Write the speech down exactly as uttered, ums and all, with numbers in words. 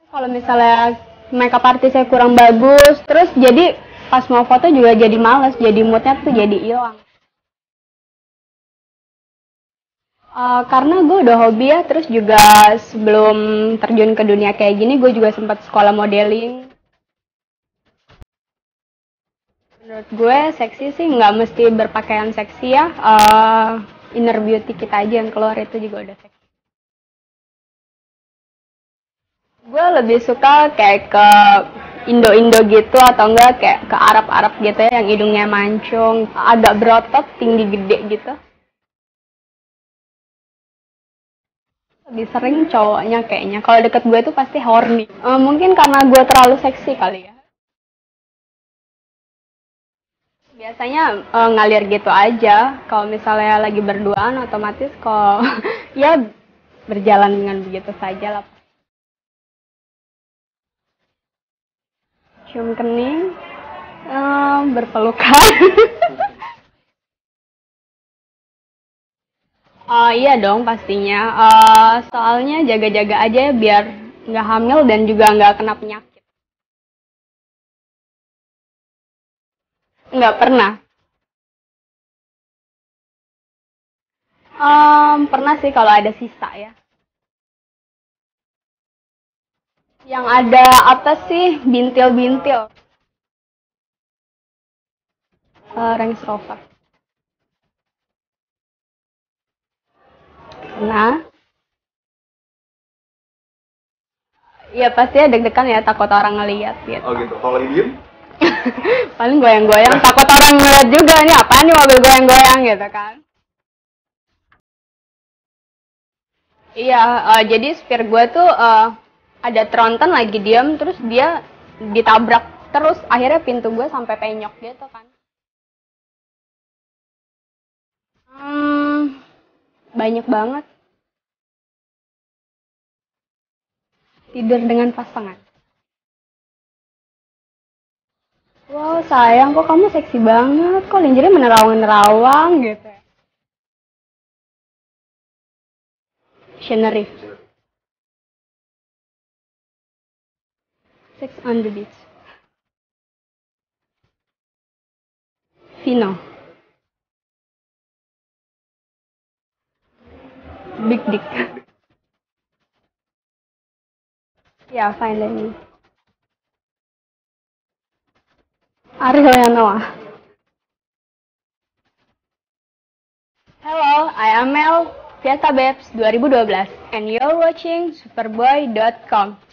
Kalau misalnya makeup artisnya kurang bagus, terus jadi pas mau foto juga jadi males, jadi moodnya tuh jadi hilang. Eh, karena gue udah hobi ya, terus juga sebelum terjun ke dunia kayak gini, gue juga sempat sekolah modeling. Menurut gue seksi sih nggak mesti berpakaian seksi ya, eh, inner beauty kita aja yang keluar itu juga udah seksi. Gue lebih suka kayak ke Indo-Indo gitu atau enggak kayak ke Arab-Arab gitu ya yang hidungnya mancung, agak berotot, tinggi gede gitu. Lebih sering cowoknya kayaknya. Kalau deket gue tuh pasti horny. Eh, mungkin karena gue terlalu seksi kali ya. Biasanya eh, ngalir gitu aja. Kalau misalnya lagi berduaan otomatis kalau ya berjalan dengan begitu saja lah. Cium kening, eh, berpelukan. Oh iya dong pastinya. Eh, soalnya jaga-jaga aja ya biar nggak hamil dan juga nggak kena penyakit. Nggak pernah. Em, pernah sih kalau ada sisa ya. Yang ada apa sih bintil-bintil. Eh, Range Rover. Nah, iya pasti ya deg-degan ya takut orang ngeliat gitu. Oh gitu. Kalau lagi diem? Paling goyang-goyang takut orang ngeliat juga nih apaan nih mobil goyang-goyang gitu kan. Iya, eh, jadi supir gue tuh eh, ada tronton lagi diem terus dia ditabrak terus akhirnya pintu gue sampai penyok gitu kan. Hmm, banyak banget tidur dengan pasangan. Wow sayang kok kamu seksi banget, kok linjirnya menerawang-nerawang gitu ya. Scenery, Sex on the Beach. Vino, Big Dick. Ya, fine dining. Ariel Noah. Hello, I am Mel, Fiesta Babes dua ribu dua belas, and you're watching superboy dot com.